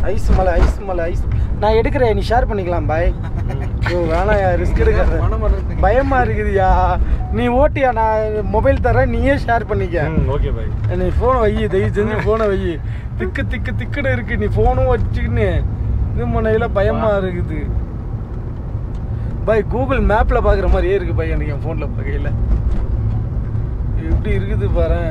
Ice மலை நான் எடுக்கிறேன், நீ ஷேர் பண்ணிக்கலாம் பாய். ஐயோ வேணாயா, ரிஸ்க் எடுக்காத, பயமா இருக்குதுயா. நீ ஓட்டியா, நான் மொபைல் தரேன், நீயே ஷேர் பண்ணிக்க. Okay bye. நீ ஃபோனை வை, தயவு செஞ்சு ஃபோனை வை. திக்குன்னு இருக்கு, நீ ஃபோனும் வச்சுக்கின்னு இது முனையில் பயமா இருக்குது பாய். கூகுள் மேப்பில் பார்க்குற மாதிரியே இருக்கு பாய் எனக்கு என் ஃபோனில் பார்க்கையில். எப்படி இருக்குது பாரு.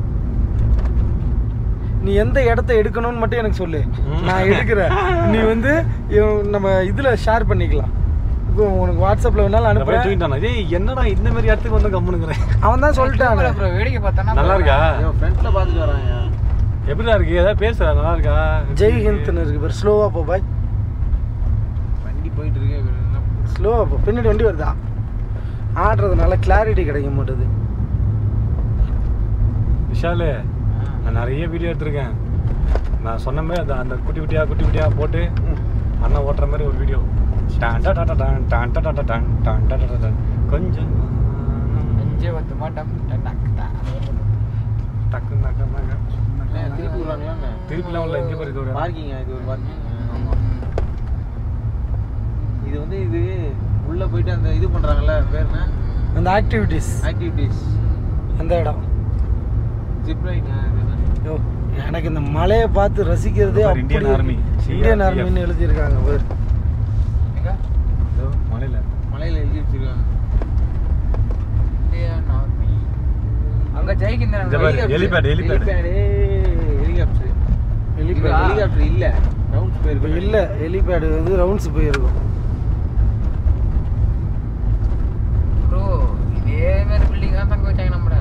நீ எந்த இடத்த எடுக்கணும்னு மட்டும் எனக்கு சொல்லு, நான் எடுக்கிறேன். நீ வந்து நம்ம இதில் ஷேர் பண்ணிக்கலாம். இப்போ உனக்கு வாட்ஸ்அப்பில் வேணாலும் அனுப்புறேன். என்னடா இந்த மாதிரி இடத்துக்கு வந்து கம்முனுக்குறேன். அவன் தான் சொல்லிட்டான். வேடிக்கை பார்த்தா நல்லா இருக்கா? ஃப்ரெண்ட்ல பார்த்துட்டு வராங்க. எப்படிதான் இருக்கு? ஏதாவது பேசுறா? நல்லா இருக்கா? ஜெய் ஹிந்த்னு இருக்கு பாரு. ஸ்லோவாக போ பாய். வண்டி போயிட்டு இருக்கு, ஸ்லோவாக போ. பின்னாடி வண்டி வருதா? ஆடுறதுனால கிளாரிட்டி கிடைக்க மாட்டேது. விஷாலு, நான் நிறைய வீடியோ எடுத்திருக்கேன். நான் சொன்ன மாதிரி அந்த குட்டி குட்டியா போட்டு அண்ணன் ஓட்டுற மாதிரி ஒரு வீடியோ. கொஞ்சம் திருப்பிலாம் உள்ள இங்கே பாரு. இது ஒரு பார்க்கிங். இது ஒரு பார்க்கிங். இது வந்து இது உள்ள போயிட்டு அந்த இது பண்றாங்கல்ல, பேர் என்ன? அந்த ஆக்டிவிட்டீஸ் அந்த இடம். ஜிப்லைன். யோ எனக்கு இந்த மலையை பார்த்து ரசிக்கிறதே இந்தியன் ஆர்மி, இந்தியன் ஆர்மின்னு எழுதியிருக்காங்க பேர். மலையில எழுதி வச்சிருக்காங்க இந்தியன் ஆர்மி. அங்க ஜெயிக்கின்ற ஹெலிபேட் ஹெலிகாப்டர் இல்ல, ரவுண்ட்ஸ் போயிருக்கும். இல்ல ஹெலிபேட் வந்து ரவுண்ட்ஸ் போயிருக்கும். ப்ரோ இதே மாதிரி பில்டிங் தான் தங்க வச்சாங்க நம்மள.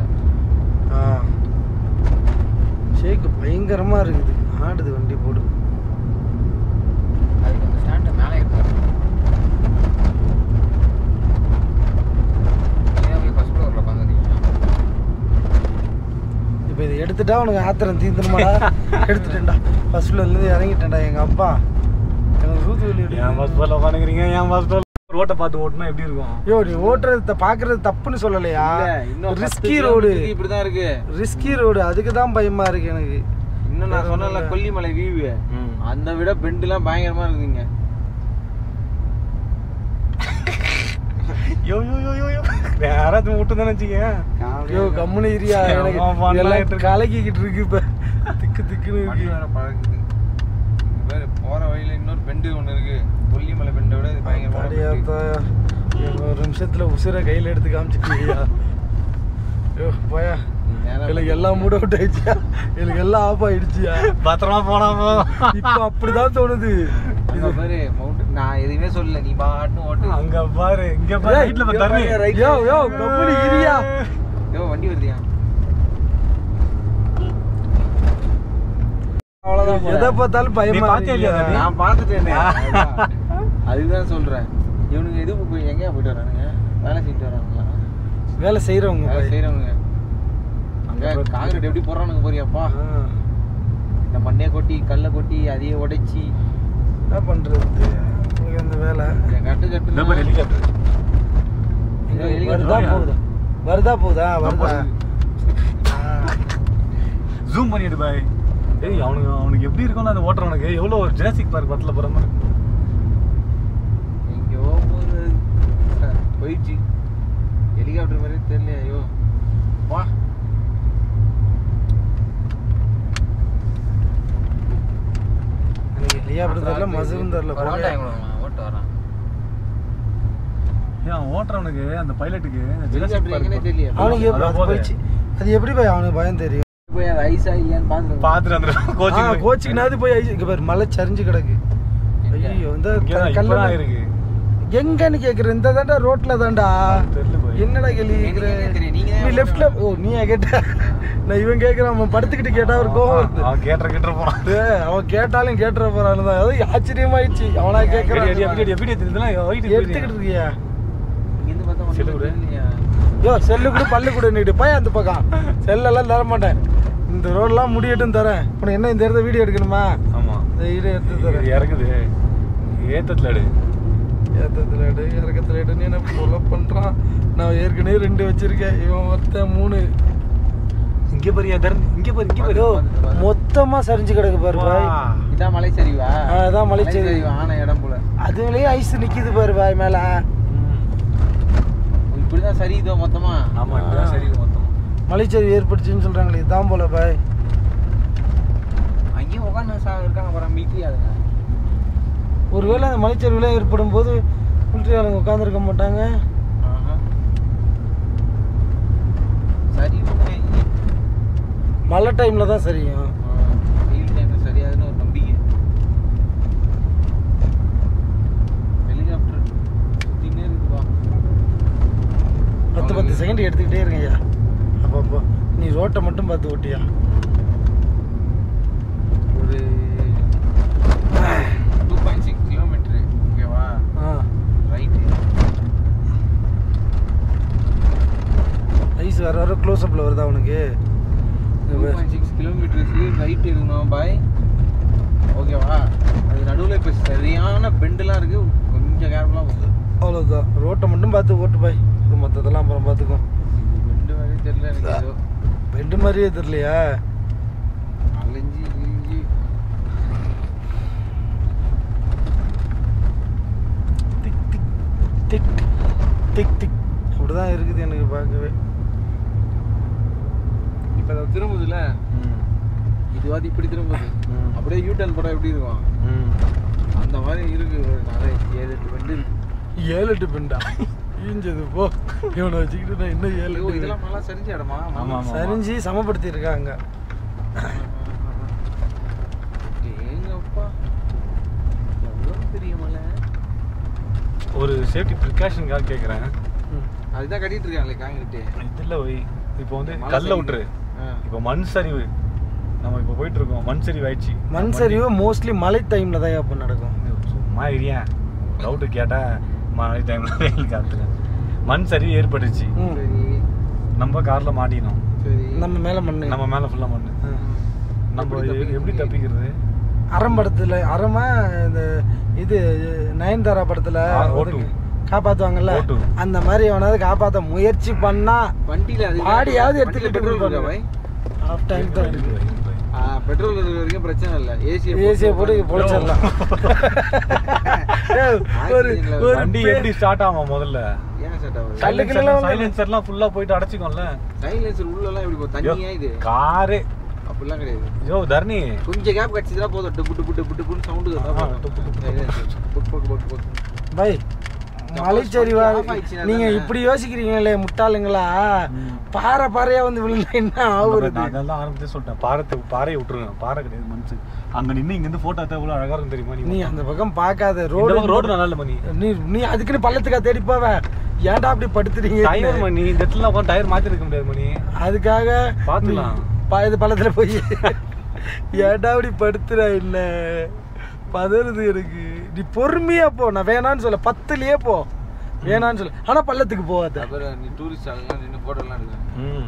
ஷேக் பயங்கரமா இருக்குது, ஆடுது வண்டி போடு. அதுக்கு அந்த ஸ்டாண்ட் மேலே இருக்கு. ஃபர்ஸ்ட் ஃப்ளோர்ல உட்காந்துருக்கீங்க. இப்போ இதை எடுத்துட்டா உனக்கு ஆத்திரம் தீந்துருமாடா? எடுத்துட்டேன்டா, ஃபர்ஸ்ட் ஃப்ளோர்லேருந்து இறங்கிட்டேன்டா. எங்கள் அப்பா எனக்கு ரூத்து என் பஸ் போல உட்காந்துக்கிறீங்க. என் பஸ் போல ரோட்டை பார்த்து ஓட்டுனா எப்படி இருக்கும்? ஐயோ நீ ஓட்டுறது பார்க்கறது தப்புன்னு சொல்லலையா? ரிஸ்கி ரோடு, இப்படிதான் இருக்கு ரிஸ்கி ரோடு. அதுக்கு தான் பயமா இருக்கு எனக்கு. இன்னும் நான் சொன்னல கொல்லிமலை வியூ, அந்த விட பெண்ட்லாம் பயங்கரமா இருக்குங்க. யோ யாராவது விட்டு தானே வச்சுக்க. ஐயோ கம்முனு ஏரியா, எனக்கு கலக்கிக்கிட்டு இருக்கு இப்போ. திக்குன்னு இருக்கு. வேற பழகுது. வேற போற வழியில இன்னொரு பெண்டு ஒன்று இருக்கு, கொல்லிமலை பெண்டை விட பயங்கரமா. ஒரு நிமிஷத்துல உசுரை கையில எடுத்து காமிச்சிட்டியா? ஐயோ போயா, எனக்கு எல்லாம் மூட் அவுட் ஆயிடுச்சியா, எனக்கு எல்லாம் ஆஃப் ஆயிடுச்சியா. பத்திரமா போனாமோ இப்போ அப்படிதான் தோணுது. இது பாரு மவுண்ட், நான் எதுவுமே சொல்லல, நீ பாட்டு ஓட்டு. அங்க பாரு, இங்க பாரு, ரைட்ல பாரு. யோ கம்பெனி இரியா. யோ வண்டி வருதியா? அவ்வளவுதான், எதை பார்த்தாலும் பயமா. நான் பார்த்துட்டேனே, அதுதான் சொல்றேன். இவனுங்க எது போய் எங்கேயா போயிட்டு வரானுங்க? வேலை செஞ்சுட்டு வரானுங்களா? வேலை செய்யறவங்க அங்க காங்கிரீட் எப்படி போடுறானுங்க போறியாப்பா? இந்த மண்ணே கொட்டி கல்லை கொட்டி அதையே உடைச்சி என்ன பண்றது அந்த வேலை. வருதா ஜூம் பண்ணிடு பாய். ஏய் அவனுக்கு எப்படி இருக்கும்ல அந்த ஓட்டுறவனுக்கு, எவ்வளோ ஒரு ஜுராசிக் பார்க் படத்துல போற மாதிரி எங்கேயோ போயிடுச்சு. ஹெலிகாப்டர் மாதிரி தெரியல. ஐயோ வா, ஹெலிகாப்டர் தெரியல, மசூரும் தெரியல. ஓட்டு வரான். ஏன் ஓட்டுறவனுக்கு அந்த பைலட்டுக்கு தெரியல. அவனுக்கு போயிடுச்சு. அது எப்படி போய் அவனுக்கு பயம் தெரியும்? போய் அது ஐஸா இல்லையான்னு பார்த்துட்டு வந்துடும். கோச்சிங்னாவது போய் ஐஸ். இங்க பாரு மலை சரிஞ்சு கிடக்கு. ஐயோ இந்த கல்லா இருக்கு. எங்கன்னு கேக்குறேன். இந்த தாண்டா ரோட்ல தாண்டா. என்னடா கேள்வி கேக்குறேன்? நீ லெஃப்ட்ல. ஓ நீ கேட்ட, நான் இவன் கேக்குறான். அவன் படுத்துக்கிட்டு கேட்டா ஒரு கோவம் வருது. அவன் கேட்டுற போறான். அவன் கேட்டாலும் கேட்டுற போறான்னு தான். அது ஆச்சரியமாயிடுச்சு. அவனா கேக்குறான். எடுத்துக்கிட்டு இருக்கியா? யோ செல்லு கூட பல்லு கூட நீட்டு போய் அந்த பக்கம். செல்லெல்லாம் தர மாட்டேன். இந்த ரோடெல்லாம் முடியட்டும் தரேன். உனக்கு என்ன இந்த இடத்த வீடியோ எடுக்கணுமா? ஆமா, இந்த வீடியோ எடுத்து தரேன். இறக்குது, ஏத்தத்துல எடு, ஏத்தத்துல எடு, இறக்கத்துல எடுன்னு என்ன கொலை பண்றான். நான் ஏற்கனவே 2 வச்சிருக்கேன், இவன் ஒருத்தன் 3. இங்க பாரியா தர்ணி, இங்க பாரு ஐயோ, மொத்தமா சரிஞ்சு கிடக்கு பாரு பாய். இதான் மலை சரிவா? அதான் மலைச்சரிவு ஆன இடம் போல. அதுலயே ஐஸ் நிக்குது பாரு பாய் மேல. இப்படிதான் சரியுதோ மொத்தமா? ஆமா இப்படிதான் சரியுது மொத்தமா. மலைச்சரிவு ஏற்பட்டுச்சுன்னு சொல்றாங்களே, இதான் போல பாய். அங்கேயும் உட்காந்து இருக்காங்க பாரு மிலிட்ரி ஆளுங்க. ஒருவேளை அந்த மலைச்சரிவுல ஏற்படும் போது மிலிட்ரி ஆளுங்க உட்காந்துருக்க மாட்டாங்க. சரி மழை டைம்ல தான் சரியும். வெயில் டைம்ல சரியாதுன்னு ஒரு நம்பிக்கை. ஹெலிகாப்டர் சுத்தினே இருக்குப்பா. 10 செகண்ட் எடுத்துக்கிட்டே இருங்க ஐயா. அப்போ நீ ரோட்டை மட்டும் பார்த்து ஓட்டியா. ஒரு 2.6 கிலோமீட்டர். ஓகேவா? ரைட்டு. ஐஸ் வர வர க்ளோஸ் அப்ல வருதா உனக்கு? 2.6 கிலோமீட்டர்ஸ்க்கு ரைட் இருக்கணும் பாய். ஓகேவா? அது நடுவில் இப்போ சரியான பெண்டெல்லாம் இருக்கு, கொஞ்சம் கேர்ஃபுல்லாக போகுது. அவ்வளோதான், ரோட்டை மட்டும் பார்த்து ஓட்டு பாய். மற்றதெல்லாம் அப்புறம் பார்த்துக்கோ. பெண்டு மாதிரி தெரியல எனக்கு. ஏதோ பெண்டு மாதிரியே தெரியலையா? அலைஞ்சி கிழிஞ்சி திக் திக் திக் திக் திக் அப்படிதான் இருக்குது எனக்கு பார்க்கவே. இப்போ அதை திரும்புதுல, இதுவாது இப்படி திரும்புது. அப்படியே யூட்டர்ன் போட எப்படி இருக்கும் அந்த மாதிரி இருக்கு. நிறைய 7-8 பெண்டு இருக்கு. 7-8 பெண்டா? ஈஞ்சது போ. இவனை வச்சுக்கிட்டு நான் இன்னும் 7-8. இதெல்லாம் நல்லா சரிஞ்ச இடமா? சரிஞ்சு சமப்படுத்தி இருக்காங்க. ஏங்கப்பா எவ்வளோ பெரிய மலை. ஒரு சேஃப்டி ப்ரிகாஷனுக்காக கேட்குறேன். அதுதான் கட்டிட்டு இருக்காங்களே காங்கிட்டு. இதில் போய் இப்போ வந்து கல்ல விட்டுரு. இப்போ மண் சரிவு நம்ம இப்போ போயிட்டு இருக்கோம். மண் சரிவு ஆயிடுச்சு. மண் சரிவு மோஸ்ட்லி மழை டைம்ல தான் அப்போ நடக்கும். சும்மா இரியா டவுட்டு கேட்டால் மழை டைமில் வெயில் காத்துங்க. மண் சரிவு ஏற்பட்டுச்சு. நம்ம காரில் மாட்டினோம். நம்ம மேலே மண்ணு, நம்ம மேலே ஃபுல்லாக மண். நம்ம எப்படி தப்பிக்கிறது? அறம் படத்தில் அறமா இந்த இது நயன்தாரா படத்தில் காப்பாற்றுவாங்கல்ல, அந்த மாதிரி அவனாவது காப்பாற்ற முயற்சி பண்ணா வண்டியில் ஆடியாவது எடுத்துக்கிட்டு ஆஃப் டைம் தான் இருக்கு. பெட்ரோல் இருக்கிற வரைக்கும் பிரச்சனை இல்லை. ஏசியை போட்டு பொழைச்சிடலாம். வண்டி எப்படி ஸ்டார்ட் ஆகும் முதல்ல? ஏன் ஸ்டார்ட் ஆகும்? சைலன்சர்லாம் ஃபுல்லா போயிட்டு அடைச்சிக்கோம்ல. சைலன்சர் உள்ளலாம் எப்படி போகும்? தண்ணியா இது? காரே அப்படிலாம் கிடையாது. ஐயோ தர்ணி கொஞ்சம் கேப் கடிச்சதுனா போதும், டுப்பு டுப்பு டுப்பு டுப்புன்னு சவுண்டு பை. மலைச்சரிவா நீங்க இப்படி யோசிக்கிறீங்களே முட்டாளுங்களா? பாறை பாறையா வந்து விழுந்தா என்ன ஆகுறது? அதெல்லாம் ஆரம்பத்தே சொல்லிட்டேன். பாறையை விட்டுருங்க. பாறை கிடையாது மனுஷன். அங்க நின்று இங்க இருந்து போட்டோ எவ்வளவு அழகா இருக்கும் தெரியுமா? நீ அந்த பக்கம் பார்க்காத. ரோடு நல்லா இல்ல மணி. நீ அதுக்குன்னு பள்ளத்துக்கா தேடி போவ. ஏன்டா அப்படி படுத்துறீங்க? டயர் மணி இந்த இடத்துல உட்காந்து டயர் மாத்தி இருக்க முடியாது மணி. அதுக்காக பாத்துக்கலாம். இது பள்ளத்துல போய் ஏன்டா அப்படி படுத்துற? என்ன பதறுது எனக்கு. நீ பொறுமையா போ. நான் வேணான்னு சொல்ல, 10லயே போ. வேணான்னு சொல்ல, ஆனா பள்ளத்துக்கு போகாத. அப்புறம் நீ டூரிஸ்ட் ஆளுங்க நின்று போட்டோலாம் எடுக்கிறேன்.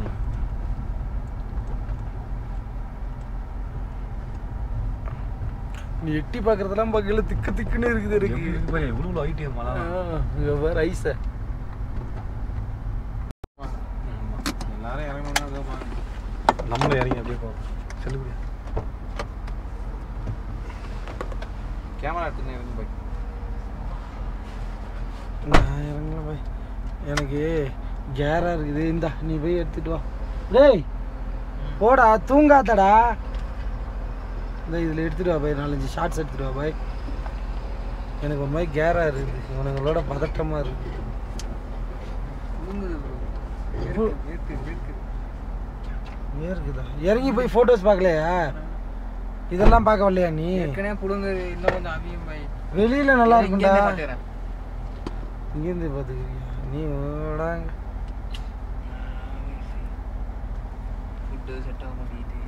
நீ எட்டி பாக்குறதெல்லாம் பக்கத்துல திக்கு திக்குன்னு இருக்குது எனக்கு. இவ்வளவு ஐடிஎம் வேற ஐஸ எல்லாரும் இறங்கணும். நம்மளும் இறங்கி அப்படியே போவோம். செல்லுபடியா கேமரா எடுத்துன்னு இறங்கி போய். நான் இறங்கல போய். எனக்கு கேரா இருக்குது. இந்தா நீ போய் எடுத்துட்டு வா. டேய் போடா, தூங்காதடா. இந்த இதில் எடுத்துட்டு வா பாய். 4-5 ஷார்ட்ஸ் எடுத்துட்டு வா பாய். எனக்கு ஒரு மாதிரி கேரா இருக்குது. இவனுங்களோட பதட்டமா இருக்கு. இருக்குதா? இறங்கி போய் போட்டோஸ் பார்க்கலையா? இதெல்லாம் பார்க்க வரலையா நீ? புடுங்க இன்னும் கொஞ்சம் அவியும் பாய். வெளியில நல்லா இருக்கும்டா. இங்கேருந்து பார்த்துக்கிறியா நீ? ஓடாங்க ஃபுட்டு செட் ஆக மாட்டேங்குது.